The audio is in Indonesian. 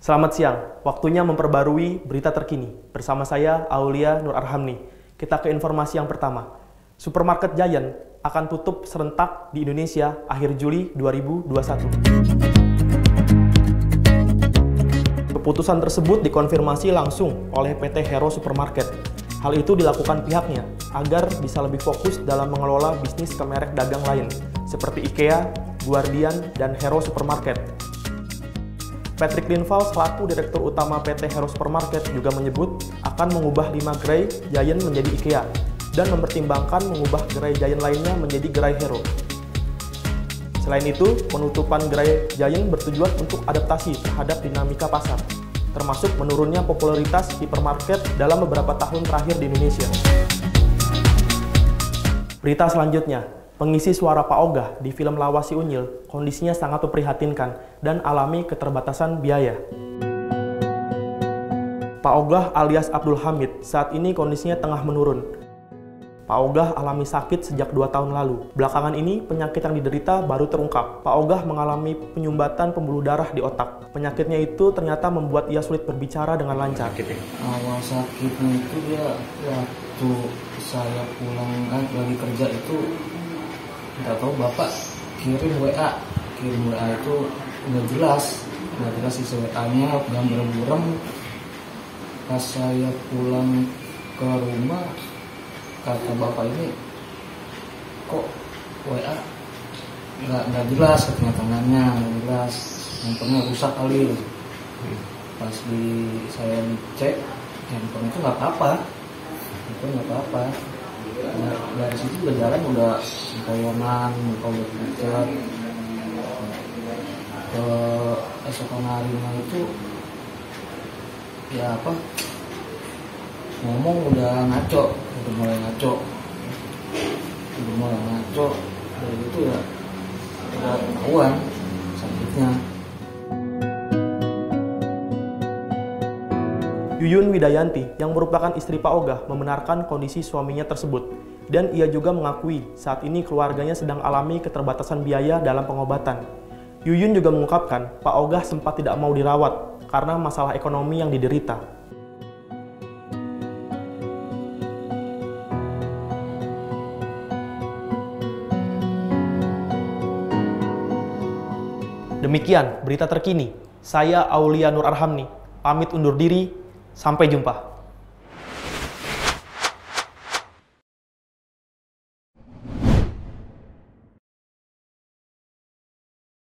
Selamat siang, waktunya memperbarui berita terkini. Bersama saya, Aulia Nur Arhamni. Kita ke informasi yang pertama. Supermarket Giant akan tutup serentak di Indonesia akhir Juli 2021. Keputusan tersebut dikonfirmasi langsung oleh PT Hero Supermarket. Hal itu dilakukan pihaknya agar bisa lebih fokus dalam mengelola bisnis ke merek dagang lain, seperti IKEA, Guardian, dan Hero Supermarket. Patrick Linval selaku Direktur Utama PT Hero Supermarket juga menyebut akan mengubah 5 gerai Giant menjadi IKEA dan mempertimbangkan mengubah gerai Giant lainnya menjadi gerai Hero. Selain itu, penutupan gerai Giant bertujuan untuk adaptasi terhadap dinamika pasar, termasuk menurunnya popularitas hipermarket dalam beberapa tahun terakhir di Indonesia. Berita selanjutnya, pengisi suara Pak Ogah di film Lawas Si Unyil kondisinya sangat memprihatinkan dan alami keterbatasan biaya. Pak Ogah alias Abdul Hamid saat ini kondisinya tengah menurun. Pak Ogah alami sakit sejak 2 tahun lalu. Belakangan ini, penyakit yang diderita baru terungkap. Pak Ogah mengalami penyumbatan pembuluh darah di otak. Penyakitnya itu ternyata membuat ia sulit berbicara dengan lancar. Awal sakitnya itu dia waktu saya pulang lagi kerja itu, nggak tahu bapak kirim WA itu nggak jelas isi WA-nya, yang berem-berem. Pas saya pulang ke rumah, kata bapak ini, kok WA nggak jelas, katanya tangannya nggak jelas, handphonenya rusak kali. Pas saya dicek, handphone itu nggak apa-apa. Nah, dari situ udah jalan udah sempoyongan, muka udah pucat. Ke esokan harinya itu ya ngomong udah ngaco, udah mulai ngaco dari itu ya udah ketahuan sakitnya. Yuyun Widayanti, yang merupakan istri Pak Ogah, membenarkan kondisi suaminya tersebut. Dan ia juga mengakui saat ini keluarganya sedang alami keterbatasan biaya dalam pengobatan. Yuyun juga mengungkapkan Pak Ogah sempat tidak mau dirawat karena masalah ekonomi yang diderita. Demikian berita terkini. Saya Aulia Nur Arhamni, pamit undur diri. Sampai jumpa.